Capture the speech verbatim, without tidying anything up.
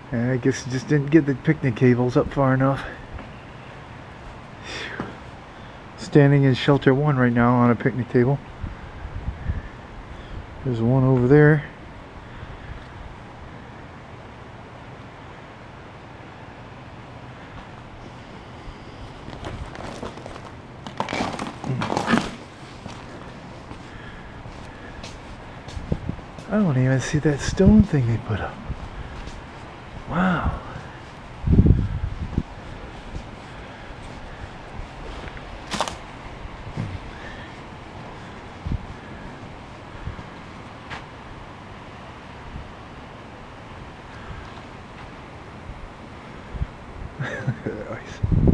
And I guess just didn't get the picnic tables up far enough. Standing in shelter one right now on a picnic table. There's one over there. I don't even see that stone thing they put up. Wow. Look at that ice.